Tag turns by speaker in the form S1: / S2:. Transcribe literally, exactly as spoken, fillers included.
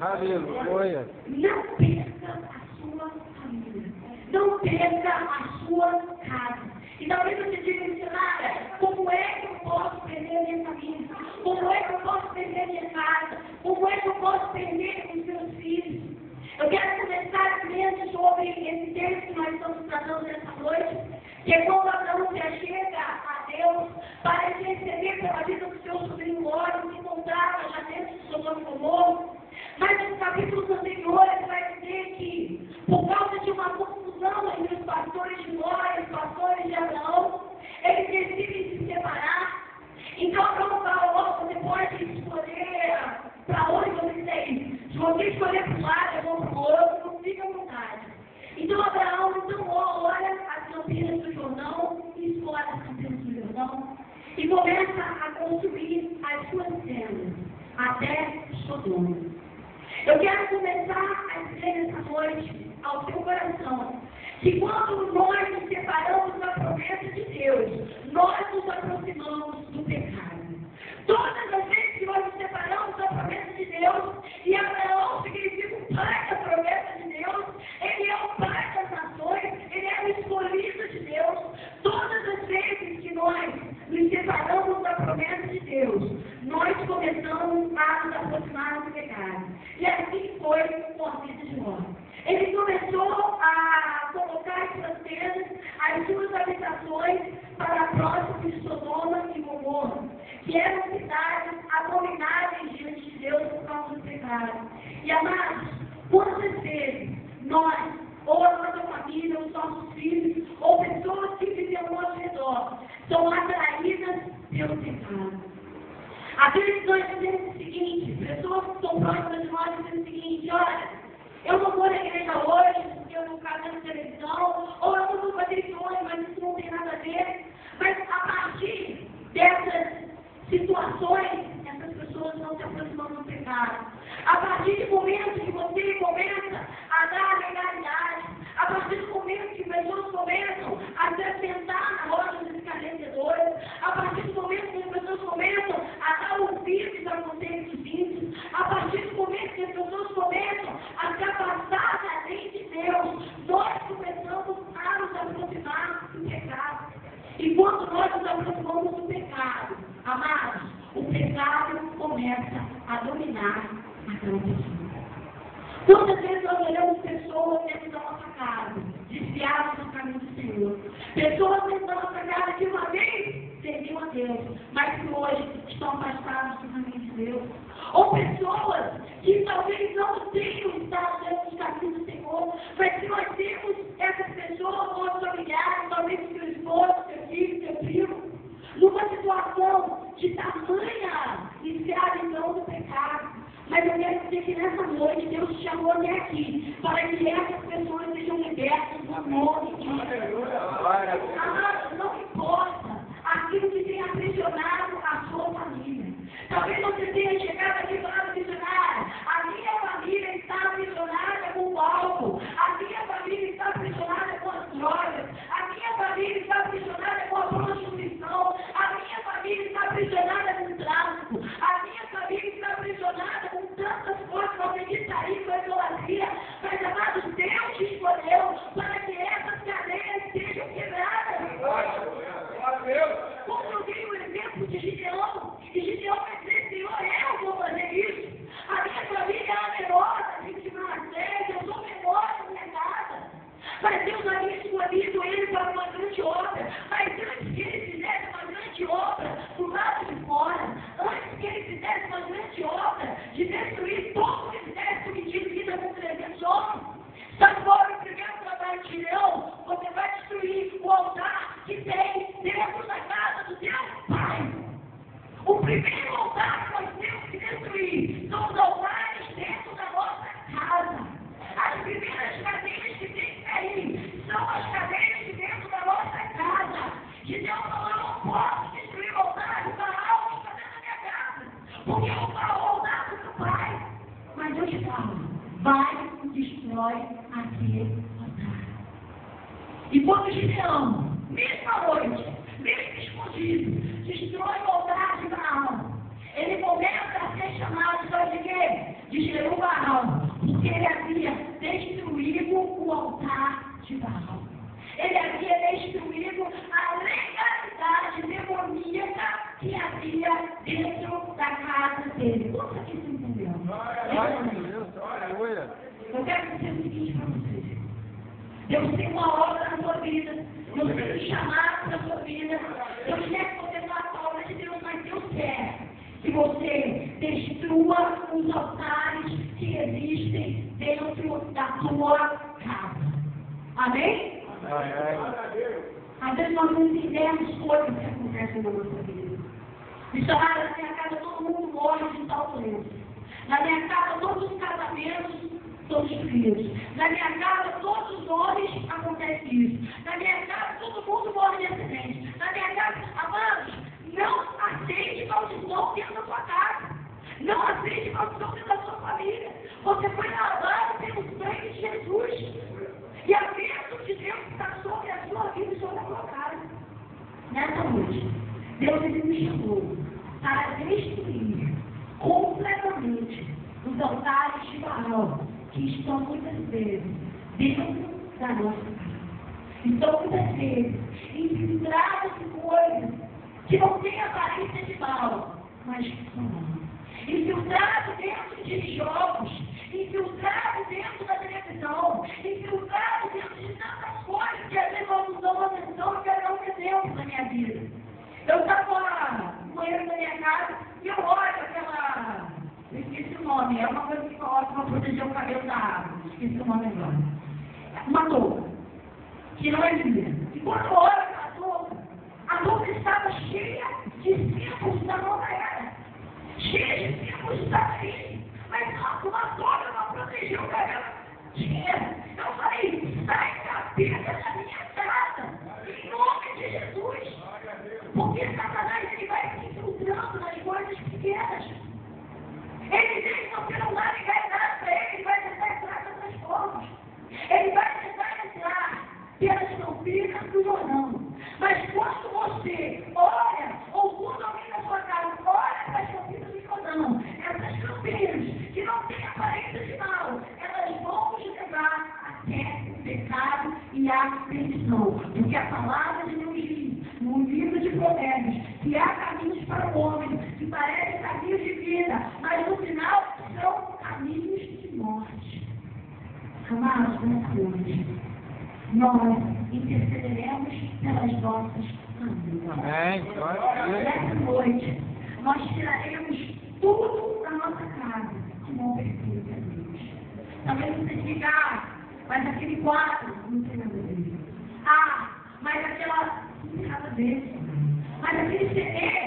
S1: Aleluia.
S2: Não perca a sua família. Não perca a sua casa. E talvez você diga, missionária, como é que eu posso perder a minha família? Como é que eu posso perder a minha casa? Como é que eu posso perder os meus filhos? Eu quero começar lendo sobre esse texto que nós estamos tratando nessa noite, que é quando Abraão se achega a Deus para interceder pela vida do seu sobrinho Ló, que se encontrava já dentro do Sodoma e Gomorra. Mas nos capítulos anteriores vai dizer que, por causa de uma confusão entre os pastores de Ló e os pastores de Abraão, eles decidem se separar. Então Abraão fala: Ló, você pode escolher para onde você quer ir. Se você escolher para um lado, eu vou para o outro, não fica à vontade. Então Abraão, então, olha as campinas do Jordão, e escolhe as campinas do Jordão, e começa a construir as suas tendas até Sodoma. Eu quero começar a dizer nessa noite ao seu coração que quando nós nos separamos da promessa de Deus, nós nos aproximamos do pecado. Todas as vezes que nós nos separamos da promessa de Deus, e Abraão significa o pai da promessa de Deus, ele é o pai das nações, ele é o escolhido de Deus. Todas as vezes que nós nos separamos da promessa de Deus, nós começamos a nos aproximar do pecado. E assim foi com a vida de Ló. Ele começou a colocar as suas tendas, as suas habitações para próximo de Sodoma e Gomorra, que eram cidades abomináveis diante de Deus por causa do pecado. E amados, quantas vezes nós, ou a nossa família, os nossos filhos, ou pessoas que vivem ao nosso redor, são atraídas pelo pecado. Às vezes nós dizemos o seguinte, pessoas que estão próximas de nós dizem o seguinte: olha, eu não vou na igreja hoje porque eu não quero ver televisão, ou eu não vou fazer isso hoje, mas isso não tem nada a ver. Mas a partir dessas situações, essas pessoas vão se aproximando do pecado. A partir do momento que você começa a dar legalidade, a partir do momento que pessoas começam a se assentar na roda dos escarnecedores, a partir do momento que as pessoas começam a dar ouvidos a conselhos íntimos, a partir do momento que as pessoas começam a se afastar da lei de Deus, nós começamos a nos aproximar do pecado. E quando nós nos aproximamos do pecado, amados, o pecado começa a dominar aquela pessoa. Quantas vezes nós olhamos pessoas dentro da nossa casa, desviadas do caminho do Senhor? Pessoas dentro da nossa casa que uma vez serviam a Deus, mas que hoje estão afastadas do caminho de Deus. Ou pessoas que talvez não tenham estado dentro do caminho do Senhor, mas que nós temos essas pessoas, nossos familiares, talvez seu esposo, seu filho, seu primo, numa situação de tamanha escravidão do pecado. Mas eu quero dizer que nessa noite Deus te chamou até aqui para que essas pessoas sejam libertas no nome de Jesus. Amados, não importa aquilo que tem aprisionado a sua família. Talvez você tenha chegado aqui falando, missionário, a minha família está aprisionada com o álcool, a minha família está aprisionada com as drogas, a minha família está aprisionada com a prostituição, a minha família está aprisionada com o tráfico, a minha família está aprisionada com tantas coisas, não acredita aí com a idolatria. Mas, amados, Deus te escolheu para que essas cadeias sejam quebradas. Como eu dei o exemplo de Gideão, e Gideão vai dizer: Senhor, eu vou fazer isso. A minha família é numerosa, vinte e seis, eu sou menor da minha casa. Mas Deus havia escolhido ele para uma grande obra. Mas antes que ele fizesse uma grande obra do lado de fora, antes que ele fizesse uma grande obra de destruir todo o exército que tinha vida com trezentos homens, sabe qual é o primeiro trabalho de Gideão? Você vai destruir o altar que tem dentro da casa do teu pai. O primeiro altar que nós temos que destruir são os altares dentro da nossa casa. As primeiras cadeias que tem aí são as cadeias de dentro da nossa casa. Gideão falou: eu não posso destruir o altar de Baal que está dentro da minha casa, porque o Baal é o altar do pai. Mas eu te falo, vai e destrói aquele altar. E quando Gideão, mesma noite, mesmo escondido, destrói o altar de Baal, ele começa a ser chamado, sabe de quê? De Jerubbaal. moradia dentro da casa dele. Como que você entendeu? Eu quero dizer o seguinte para vocês. Deus tem uma obra na sua vida. Deus tem um chamado na sua vida. Deus quer que você faça a obra de Deus, mas Deus quer que você destrua os altares que existem dentro da sua casa. Amém? Às vezes nós não entendemos coisas que acontecem na nossa vida. Missionária, na minha casa todo mundo morre de tal doença. Na minha casa todos os casamentos são destruídos. Na minha casa todos os homens acontece isso. Na minha casa todo mundo morre de acidente. Na minha casa, amados, não aceite maldição dentro da sua casa. Não aceite maldição dentro da sua família. Você foi lavado pelo sangue de Jesus. E a bênção de Deus está sobre a sua vida e sobre a sua casa. Nessa noite, Deus ele me chamou para destruir completamente os altares de Baal que estão muitas vezes dentro da nossa casa. Estão muitas vezes infiltrados em coisas que não têm aparência de mal, mas que são mal. Infiltrados dentro de jogos, infiltrados dentro da televisão, infiltrados dentro de tantas coisas que às vezes nós não damos atenção e quero dar um exemplo na minha vida. Eu estava no banheiro da minha casa e eu olho aquela... Eu esqueci o nome, é uma coisa que coloca para proteger o cabelo da água. Esqueci o nome agora. Uma touca, que não é linda. E quando eu olho aquela touca, a touca estava cheia de símbolos da nova era. Cheia de símbolos da crise. Mas não, uma touca para proteger o cabelo. Tinha. Eu falei, sai cabeça da minha casa. Em nome de Jesus. Porque Satanás ele vai se infiltrando nas coisas pequenas. Ele diz que você não vai ligar nada para ele, ele vai tentar entrar nessas formas. Ele vai tentar entrar pelas campinas do Jordão. Mas quando você olha, ou quando alguém na sua casa olha para as campinas do Jordão, essas campinas que não têm aparência de mal, elas vão te levar até o pecado e a perdição. Porque a palavra de Deus diz, no livro de Provérbios, que há caminhos para o homem, que parecem caminhos de vida, mas no final são caminhos de morte. Amados, nessa noite, nós intercederemos pelas nossas famílias. Nessa noite, nós tiraremos tudo da nossa casa que não pertence a Deus. Talvez você diga, ah, mas aquele quadro não tem nada a ver. Ah, mas aquela... não tem nada a ver. Mas aquele C D